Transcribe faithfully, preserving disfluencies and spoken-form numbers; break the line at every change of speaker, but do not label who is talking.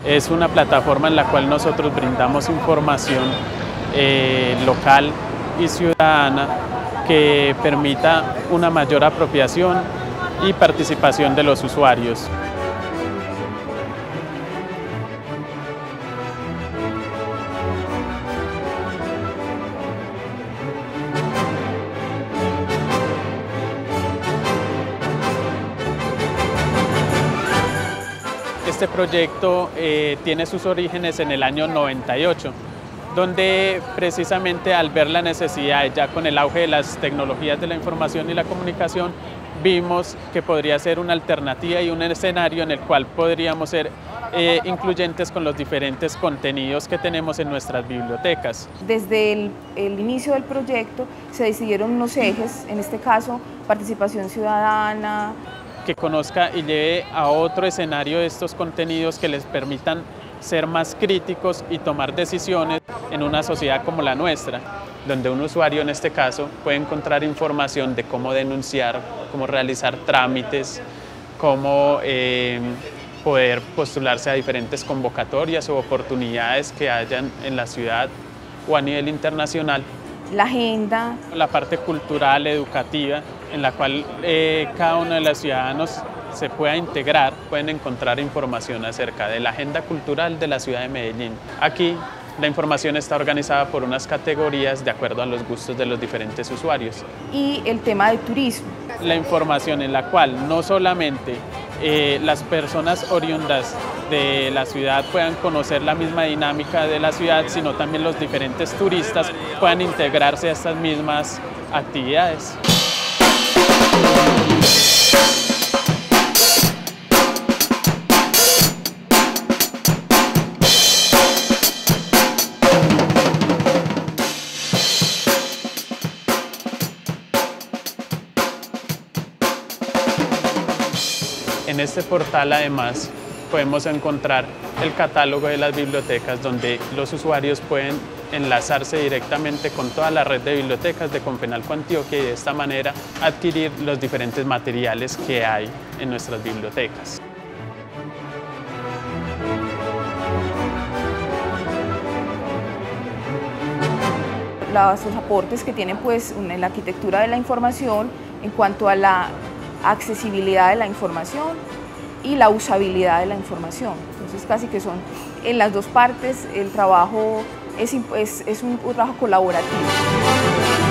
Es una plataforma en la cual nosotros brindamos información eh, local y ciudadana que permita una mayor apropiación y participación de los usuarios. Este proyecto eh, tiene sus orígenes en el año noventa y ocho, donde precisamente al ver la necesidad, ya con el auge de las tecnologías de la información y la comunicación, vimos que podría ser una alternativa y un escenario en el cual podríamos ser eh, incluyentes con los diferentes contenidos que tenemos en nuestras bibliotecas.
Desde el, el inicio del proyecto se decidieron unos ejes, en este caso participación ciudadana,
que conozca y lleve a otro escenario estos contenidos que les permitan ser más críticos y tomar decisiones en una sociedad como la nuestra, donde un usuario en este caso puede encontrar información de cómo denunciar, cómo realizar trámites, cómo eh, poder postularse a diferentes convocatorias o oportunidades que hayan en la ciudad o a nivel internacional.
La agenda,
la parte cultural, educativa, en la cual eh, cada uno de los ciudadanos se pueda integrar, pueden encontrar información acerca de la agenda cultural de la ciudad de Medellín. Aquí la información está organizada por unas categorías de acuerdo a los gustos de los diferentes usuarios.
Y el tema de turismo.
La información en la cual no solamente eh, las personas oriundas de la ciudad puedan conocer la misma dinámica de la ciudad, sino también los diferentes turistas puedan integrarse a estas mismas actividades. En este portal además podemos encontrar el catálogo de las bibliotecas donde los usuarios pueden enlazarse directamente con toda la red de bibliotecas de Confenalco Antioquia y de esta manera adquirir los diferentes materiales que hay en nuestras bibliotecas.
Los aportes que tienen pues en la arquitectura de la información en cuanto a la accesibilidad de la información y la usabilidad de la información. Entonces casi que son en las dos partes el trabajo es, es, es un, un trabajo colaborativo.